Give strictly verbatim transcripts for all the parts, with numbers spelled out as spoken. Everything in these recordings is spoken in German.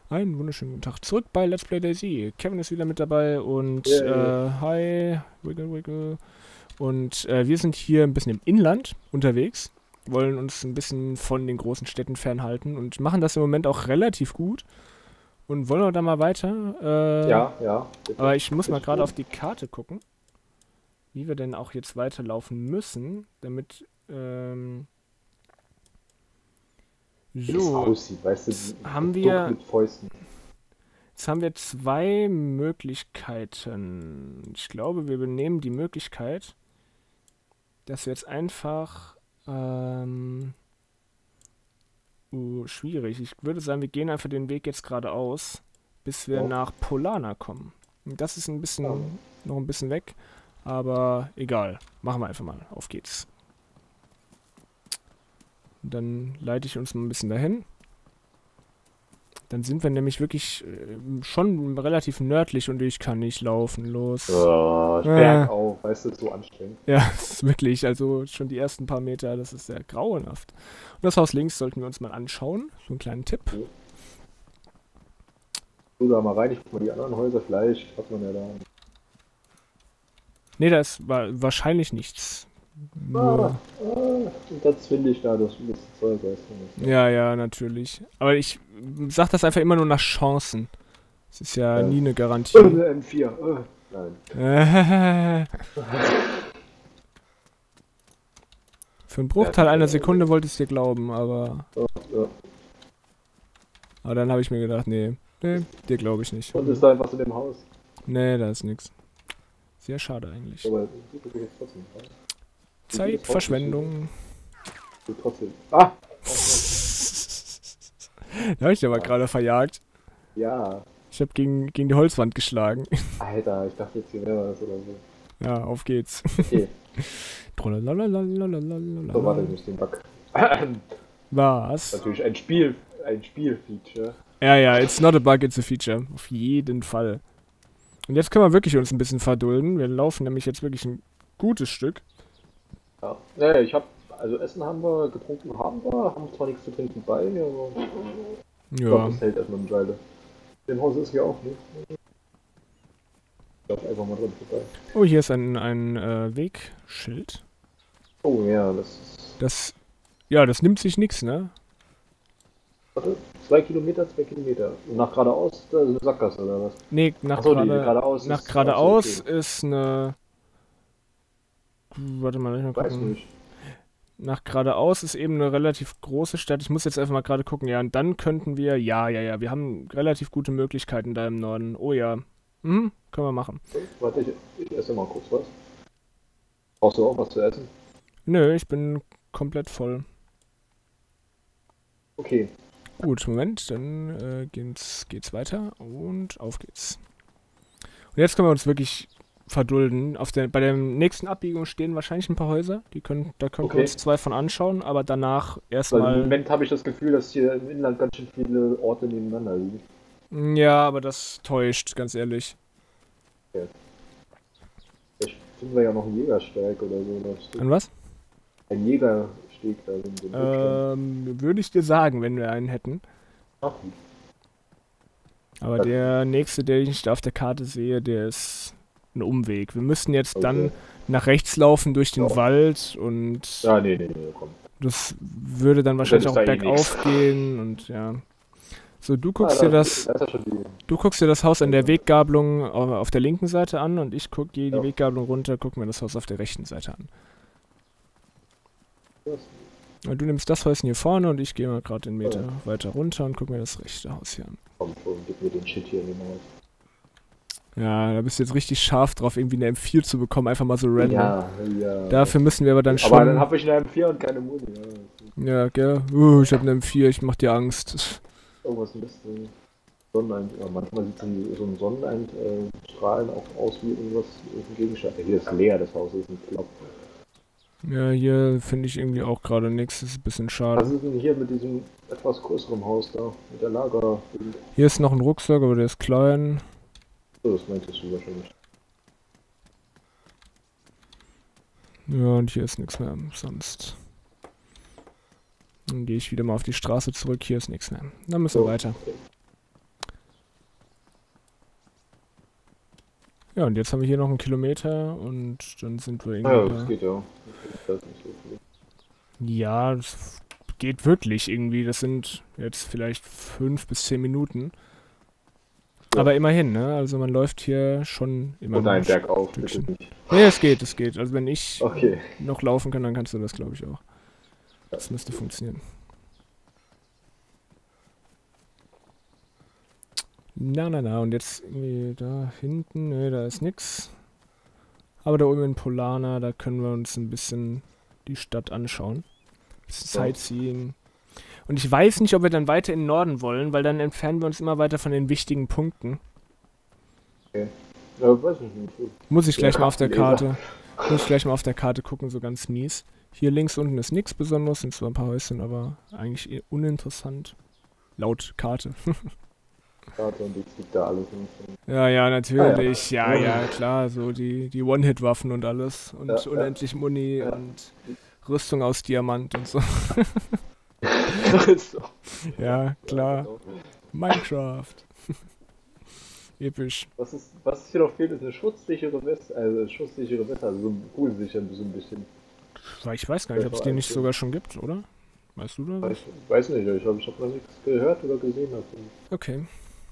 Einen wunderschönen guten Tag zurück bei Let's Play DayZ. Kevin ist wieder mit dabei und Yeah. äh, hi, Wiggle Wiggle. Und äh, wir sind hier ein bisschen im Inland unterwegs, wollen uns ein bisschen von den großen Städten fernhalten und machen das im Moment auch relativ gut. Und wollen wir da mal weiter? Äh, Ja, ja, bitte. aber ich muss mal Ist gerade gut. auf die Karte gucken, wie wir denn auch jetzt weiterlaufen müssen, damit ähm, Wie das so, aussieht, weißt du, jetzt ein haben Produkt wir mit Fäusten. Jetzt haben wir zwei Möglichkeiten. Ich glaube, wir nehmen die Möglichkeit, dass wir jetzt einfach. Ähm, uh, schwierig. Ich würde sagen, wir gehen einfach den Weg jetzt geradeaus, bis wir Ja. nach Polana kommen. Und das ist ein Ja. bisschen. Noch ein bisschen weg. Aber egal. Machen wir einfach mal. Auf geht's. Dann leite ich uns mal ein bisschen dahin. Dann sind wir nämlich wirklich äh, schon relativ nördlich und ich kann nicht laufen. Los. Oh, Äh. bergauf, weißt du, so anstrengend. Ja, es ist wirklich, also schon die ersten paar Meter, das ist sehr grauenhaft. Und das Haus links sollten wir uns mal anschauen. So einen kleinen Tipp. Du da mal rein, ich guck mal die anderen Häuser, vielleicht hat man ja da. Ne, da ist wa wahrscheinlich nichts. Ah, Nur, ah, und das finde ich da, das ein bisschen Zeug, weißt du. ja, ja, natürlich. Aber ich sag das einfach immer nur nach Chancen. Es ist ja, Ja. nie eine Oh, Garantie. eine M vier, oh, nein. Für einen Bruchteil Ja, einer ja, Sekunde wollte ich es dir glauben, aber, Ja, ja. aber dann habe ich mir gedacht, nee, nee, dir glaube ich nicht. Und ist da einfach in dem Haus. Nee, da ist nichts. Sehr schade eigentlich. Aber sieht natürlich jetzt trotzdem aus. Zeitverschwendung. So trotzdem. Ah! Da habe ich aber gerade verjagt. Ja. Ich habe gegen, gegen die Holzwand geschlagen. Alter, ich dachte jetzt hier wäre was oder so. Ja, auf geht's. Okay. So, warte, ich Trollalalalalalalala. muss den Bug. Was? Natürlich ein Spiel, ein Spielfeature. Ja, ja, it's not a bug, it's a feature. Auf jeden Fall. Und jetzt können wir wirklich uns ein bisschen verdulden. Wir laufen nämlich jetzt wirklich ein gutes Stück. Ja. Naja, ich hab, also Essen haben wir, getrunken haben wir, haben zwar nichts zu trinken bei, aber ich glaube, Ja. das hält erstmal eine Weile. Im Haus ist hier auch nicht. Ich lauf einfach mal drin vorbei. Oh, hier ist ein, ein äh, Wegschild. Oh ja, das ist. Das, ja, das nimmt sich nix, ne? Warte, zwei Kilometer, zwei Kilometer. Und nach geradeaus, da ist eine Sackgasse oder was? Nee, nach, Achso, die gerade, geradeaus nach ist geradeaus auch so okay. ist eine... Warte mal, lass mich mal Weiß gucken. nicht. Nach geradeaus ist eben eine relativ große Stadt. Ich muss jetzt einfach mal gerade gucken. Ja, und dann könnten wir... Ja, ja, ja. Wir haben relativ gute Möglichkeiten da im Norden. Oh ja. Mhm, können wir machen. Warte, ich, ich esse mal kurz was. Brauchst du auch was zu essen? Nö, ich bin komplett voll. Okay. Gut, Moment. Dann äh, geht's, geht's weiter. Und auf geht's. Und jetzt können wir uns wirklich verdulden. Auf der, bei der nächsten Abbiegung stehen wahrscheinlich ein paar Häuser. Die können, da können wir Okay. uns zwei von anschauen. Aber danach Weil im erstmal... Moment habe ich das Gefühl, dass hier im Inland ganz schön viele Orte nebeneinander liegen. Ja, aber das täuscht, ganz ehrlich. Vielleicht finden wir ja noch einen Jägersteig oder so. Da steht An was? ein Jägersteg da in dem Rückstand. Ähm, würde ich dir sagen, wenn wir einen hätten. Ach gut. Aber Das- der nächste, den ich da auf der Karte sehe, der ist ein Umweg. Wir müssten jetzt dann Okay. nach rechts laufen durch den Ja. Wald und Ja, nee, nee, nee, komm. das würde dann wahrscheinlich ist auch da eh bergauf gehen und ja. So, du Ah, guckst da, dir das, da ist ja schon die. du guckst dir das Haus an der Weggabelung au- auf der linken Seite an und ich guck, gehe die Ja. Weggabelung runter, guck mir das Haus auf der rechten Seite an. Das, Und du nimmst das Häuschen hier vorne und ich gehe mal gerade den Meter Ja. weiter runter und guck mir das rechte Haus hier an. komm schon, gib mir den Shit hier in den Haus. Ja, da bist du jetzt richtig scharf drauf, irgendwie eine M vier zu bekommen, einfach mal so random. Ja, ja. Dafür müssen wir aber dann schon... Aber dann habe ich eine M vier und keine Muni. Ja. ja, gell? Uh, ich habe eine M vier, ich mach dir Angst. Irgendwas ein bisschen Sonneneind. Ja, manchmal sieht so so ein Sonneneinstrahlen auch aus wie irgendwas, irgendein Gegenstand. Ja, hier ist leer, das Haus ist ein Flop. Ja, hier finde ich irgendwie auch gerade nichts, das ist ein bisschen Was schade. ist denn hier mit diesem etwas größeren Haus da? Mit der Lager? Hier ist noch ein Rucksack, aber der ist klein. Oh, das meintest du wahrscheinlich. Ja, und hier ist nichts mehr, sonst... Dann gehe ich wieder mal auf die Straße zurück, hier ist nichts mehr. Dann müssen wir So, weiter. okay. Ja, und jetzt haben wir hier noch einen Kilometer und dann sind wir Ah ja, irgendwie das da. geht ja. Das ist nicht so viel. Ja, das geht wirklich irgendwie. Das sind jetzt vielleicht fünf bis zehn Minuten. Ja. Aber immerhin, ne? Also man läuft hier schon immer Und ein ein Berg auf, bitte Stückchen. nicht. Nee, es geht, es geht. Also wenn ich Okay. noch laufen kann, dann kannst du das, glaube ich, auch. Das müsste funktionieren. Na, na, na. Und jetzt irgendwie da hinten, ne, da ist nix. Aber da oben in Polana, da können wir uns ein bisschen die Stadt anschauen. Ein bisschen Ja. Sightseeing. Und ich weiß nicht, ob wir dann weiter in den Norden wollen, weil dann entfernen wir uns immer weiter von den wichtigen Punkten. Ja, weiß ich nicht. Muss ich gleich Ja, mal auf der Kartenleser. Karte, muss ich gleich mal auf der Karte gucken, so ganz mies. Hier links unten ist nichts Besonderes, sind zwar ein paar Häuschen, aber eigentlich eher uninteressant. Laut Karte. Karte und jetzt liegt da alles nicht. Ja, ja, natürlich. Ja, Ja. ja, klar. So die, die One-Hit-Waffen und alles. Und Ja, ja. unendlich Muni Ja. und Rüstung aus Diamant und so. So. Ja, klar. genau. Minecraft. Episch. Was, ist, was hier noch fehlt, ist eine schutzsichere Weste, also eine schutzsichere Weste, also so ein kugelsichern, so ein bisschen. Weil ich weiß gar nicht, ob es die nicht sogar schon gibt, oder? Weißt du da was? Weiß, weiß nicht, ich habe ich hab noch nichts gehört oder gesehen davon. Okay.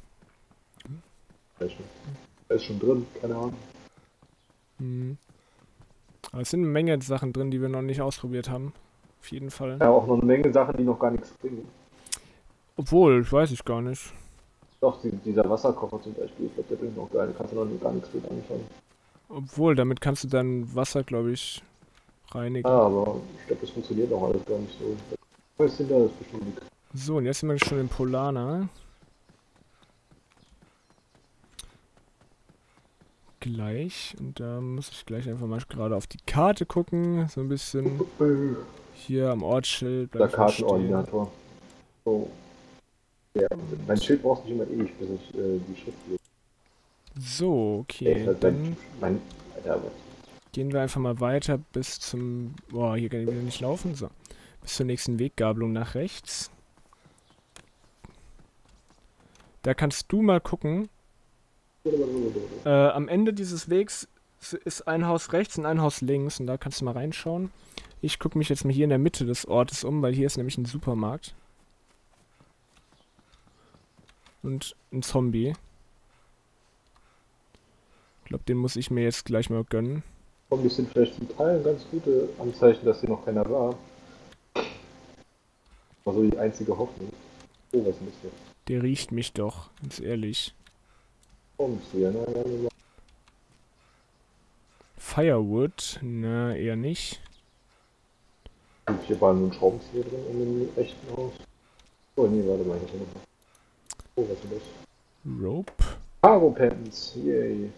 Weiß nicht. Da ist schon drin, keine Ahnung. Hm. Aber es sind eine Menge Sachen drin, die wir noch nicht ausprobiert haben. Auf jeden Fall. Ja, auch noch eine Menge Sachen, die noch gar nichts bringen. Obwohl, ich weiß ich gar nicht. Doch, die, dieser Wasserkocher zum Beispiel, ich glaube, der bringt noch gar, kannst du noch gar nichts mit anfangen. Obwohl, damit kannst du dein Wasser, glaube ich, reinigen. Ah, aber ich glaube, das funktioniert auch alles gar nicht so. Was sind da, das ist bestimmt nichts. So, und jetzt sind wir schon in Polana. Gleich. Und da muss ich gleich einfach mal gerade auf die Karte gucken. So ein bisschen hier am Ortsschild. Der bleiben wir stehen. Kartenordinator. So. Ja, mein Schild braucht nicht immer ewig, bis ich äh, die Schrift lese. So, Ey, okay. halt Dann mein, mein, Alter, was? gehen wir einfach mal weiter bis zum... Boah, hier kann ich wieder nicht laufen. So. Bis zur nächsten Weggabelung nach rechts. Da kannst du mal gucken. Äh, am Ende dieses Wegs ist ein Haus rechts und ein Haus links. Und da kannst du mal reinschauen. Ich gucke mich jetzt mal hier in der Mitte des Ortes um, weil hier ist nämlich ein Supermarkt. Und ein Zombie. Ich glaube, den muss ich mir jetzt gleich mal gönnen. Zombies sind vielleicht zum Teil ein ganz gute Anzeichen, dass hier noch keiner war. War so die einzige Hoffnung. Oh, was ist das? Der riecht mich doch, ganz ehrlich. Kommst du ja, ne? Ja, ja. Firewood? Na, eher nicht. Und hier war nur ein Schraubenzieher drin in dem echten Haus. Oh, nee, warte mal, hier ist noch was. Oh, was ist das? Rope? Cargo Pants, yay.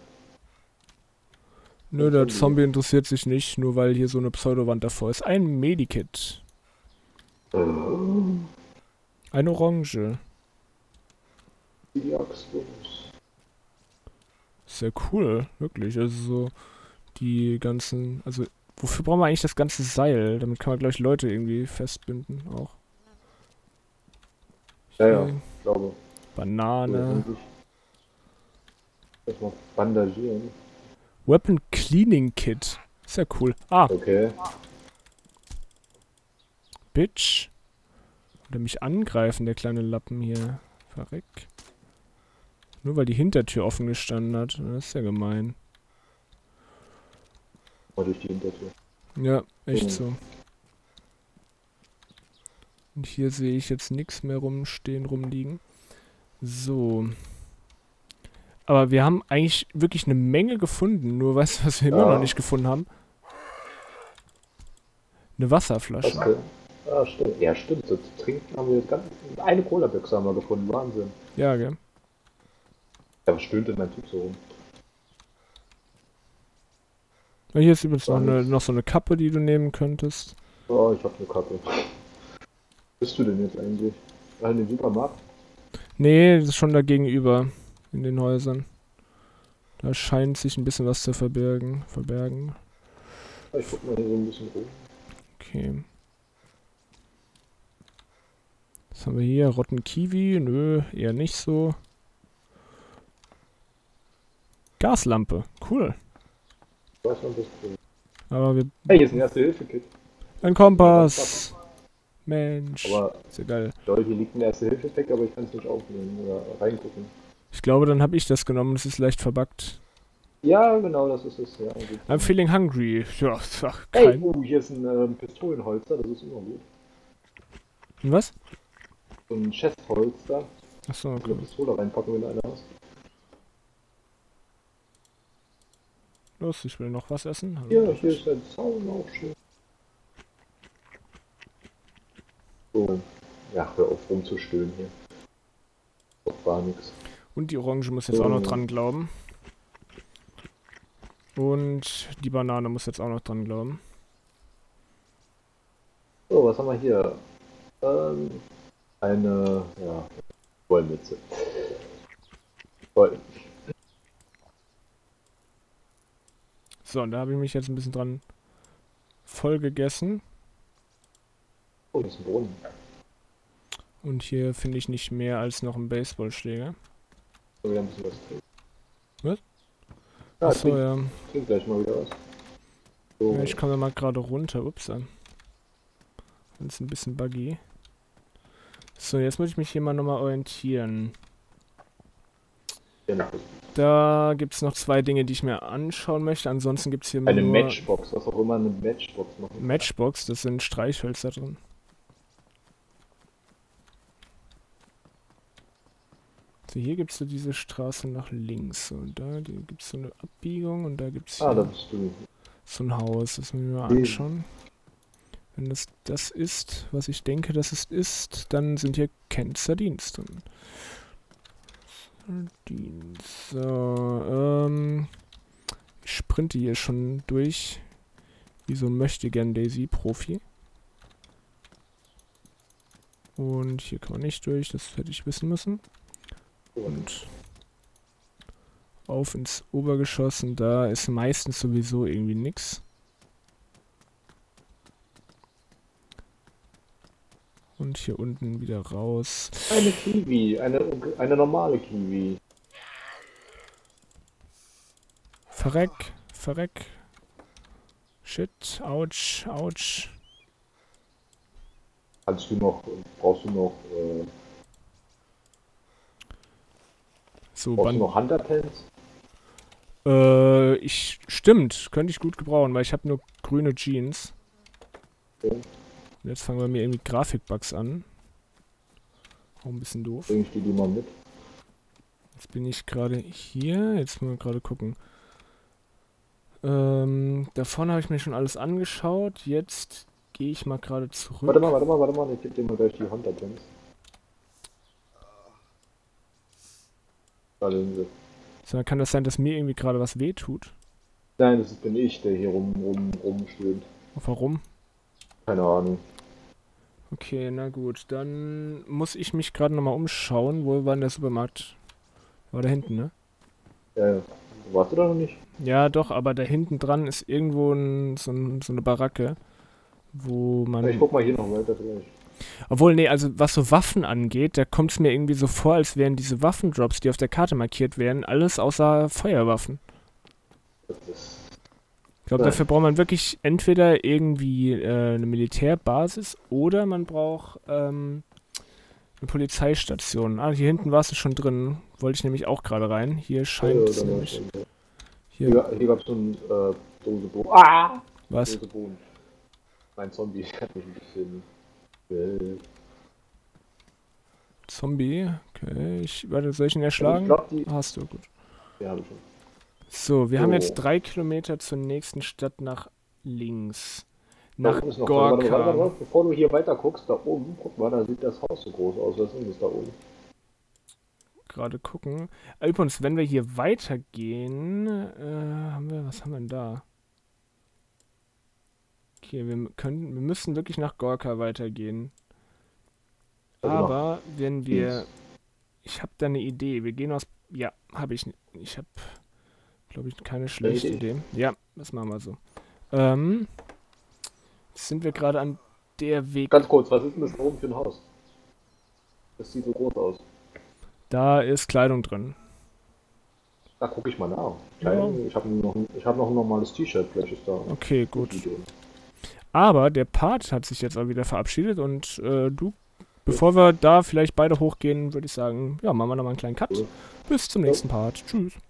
Nö, der Zombie interessiert sich nicht, nur weil hier so eine Pseudowand davor ist. Ein Medikit. Oh, Eine Orange. die Axt los. Sehr cool, wirklich. Also so die ganzen... Also, wofür brauchen wir eigentlich das ganze Seil? Damit kann man gleich Leute irgendwie festbinden auch. Ja, ja, Hier, ich glaube. Banane. Erstmal bandagieren. Weapon Cleaning Kit. Ist ja cool. Ah, Okay. Bitch. Oder mich angreifen, der kleine Lappen hier. Verreck. Nur weil die Hintertür offen gestanden hat. Das ist ja gemein. Mal durch die Hintertür. Ja, echt Mhm. so. Und hier sehe ich jetzt nichts mehr rumstehen, rumliegen. So. Aber wir haben eigentlich wirklich eine Menge gefunden. Nur weißt du, was wir immer Ja. noch nicht gefunden haben? Eine Wasserflasche. Okay. Ah, stimmt. Ja, stimmt. So zu trinken haben wir jetzt ganz. Eine Cola-Büchse haben wir gefunden. Wahnsinn. Ja, gell? Ja, was stöhnt denn mein Typ so rum? Ja, hier ist übrigens noch, Gar eine, nichts. noch so eine Kappe, die du nehmen könntest. Oh, ich hab eine Kappe. Wo bist du denn jetzt eigentlich? Ah, in dem Supermarkt? Nee, das ist schon da gegenüber. In den Häusern. Da scheint sich ein bisschen was zu verbergen. Verbergen. Ah, ich guck mal hier so ein bisschen rum. Okay. Was haben wir hier? Rotten Kiwi? Nö, eher nicht so. Gaslampe. Cool. Was noch das cool. Aber wir... Hey, hier ist ein Erste-Hilfe-Kit. Ein Kompass. Mensch. Aber, ist ja geil. Leute, hier liegt ein Erste-Hilfe-Pack, aber ich kann es nicht aufnehmen oder reingucken. Ich glaube, dann habe ich das genommen. Das ist leicht verbuggt. Ja, genau, das ist es. Ja, I'm feeling hungry. Ja, ach, hey, kein... oh, hier ist ein ähm, Pistolenholster, das ist immer gut. Was? So ein Chestholster. Achso, Eine okay. Pistole reinpacken, wenn du eine hast. Los, ich will noch was essen. Hallo, Ja, darf hier ich? ist ein Zaun auch schön. So. Ja, hör auf rumzustöhnen hier. Das war nix. Und die Orange muss jetzt So. auch noch dran glauben. Und die Banane muss jetzt auch noch dran glauben. So, was haben wir hier? Ähm, eine, ja, Wollmütze. Toll. So, und da habe ich mich jetzt ein bisschen dran voll gegessen. Oh, das ist ein Brunnen. Und hier finde ich nicht mehr als noch einen Baseballschläger. So, wieder ein bisschen was trinken. Was? Ja, Achso, trink, ja. trink gleich mal wieder was. So, ja. Ich komme da mal gerade runter. Ups. Das ist ein bisschen buggy. So, jetzt muss ich mich hier mal nochmal orientieren. ja, Da gibt es noch zwei Dinge, die ich mir anschauen möchte. Ansonsten gibt es hier eine nur... Matchbox, was auch immer eine Matchbox machen. Matchbox, das sind Streichhölzer drin. So, hier gibt es so diese Straße nach links. Und da gibt es so eine Abbiegung und da gibt es Ah, da hier bist du. so ein Haus. Das müssen wir mal Hm. anschauen. Wenn das das ist, was ich denke, dass es ist, dann sind hier Kent Sardines drin. Sardines. So, ähm... ich sprinte hier schon durch. Wie so möchte gern Daisy-Profi. Und hier kann man nicht durch, das hätte ich wissen müssen. Und auf ins Obergeschoss und da ist meistens sowieso irgendwie nix. Und hier unten wieder raus. Eine Kiwi, eine, eine normale Kiwi. Verreck, verreck. Shit, ouch, ouch. Kannst du noch, brauchst du noch, äh, So, brauchst du Ban noch Hunter-Pants? äh, ich, stimmt, könnte ich gut gebrauchen, weil ich habe nur grüne Jeans. Okay. Und jetzt fangen wir mir irgendwie Grafikbugs an. Auch ein bisschen doof. Bring ich dir die mal mit. Jetzt bin ich gerade hier. Jetzt müssen wir gerade gucken. Ähm, da vorne habe ich mir schon alles angeschaut. Jetzt gehe ich mal gerade zurück. Warte mal, warte mal, warte mal, ich gebe dir mal gleich die Hunter-Pants. Da sind sie. So, kann das sein, dass mir irgendwie gerade was wehtut? Nein, das bin ich, der hier rum, rum, rumstöhnt. Warum? Keine Ahnung. Okay, na gut. Dann muss ich mich gerade nochmal umschauen. Wo war denn der Supermarkt? War da hinten, ne? Ja, ja. Warst du da noch nicht? Ja, doch, aber da hinten dran ist irgendwo ein, so, ein, so eine Baracke, wo man... Ich guck mal hier noch weiter vielleicht. Obwohl, nee, also was so Waffen angeht, da kommt es mir irgendwie so vor, als wären diese Waffendrops, die auf der Karte markiert werden, alles außer Feuerwaffen. Das ist Ich glaube, Nein. dafür braucht man wirklich entweder irgendwie äh, eine Militärbasis oder man braucht ähm, eine Polizeistation. Ah, hier hinten war es schon drin. Wollte ich nämlich auch gerade rein. Hier scheint Ja, es dann nämlich... war's dann. Hier, Hier, hier gab es so eine äh, Dose Bohnen. Ah! was? Dose Bohnen. Mein Zombie hat mich ein bisschen. Äh, Zombie? Okay, ich... Warte, soll ich ihn ich erschlagen? glaube, die. Hast du, gut. Ja, hab ich schon. So, wir haben So. jetzt drei Kilometer zur nächsten Stadt nach links. Da Nach oben ist noch- warte, warte, warte, Gorka. warte, bevor du hier weiter guckst, da oben, guck mal, da sieht das Haus so groß aus. Was ist denn das da oben? Gerade gucken. Übrigens, wenn wir hier weitergehen, äh, haben wir, was haben wir denn da? Okay, wir können, wir müssen wirklich nach Gorka weitergehen. Also nach Aber wenn wir, links. ich habe da eine Idee. Wir gehen aus, ja, habe ich, ich habe, glaube ich, keine schlechte Idee? Idee. Ja, das machen wir so. Ähm, jetzt sind wir gerade an der Weg. Ganz kurz, was ist denn das da oben für ein Haus? Das sieht so groß aus. Da ist Kleidung drin. Da gucke ich mal nach. Ja. Klein, ich habe noch, ein- ich hab noch ein normales T-Shirt, vielleicht ist da. Okay, gut. Aber der Part hat sich jetzt auch wieder verabschiedet und äh, du, bevor wir da vielleicht beide hochgehen, würde ich sagen, ja, machen wir nochmal einen kleinen Cut. Cool. Bis zum nächsten Part. Tschüss.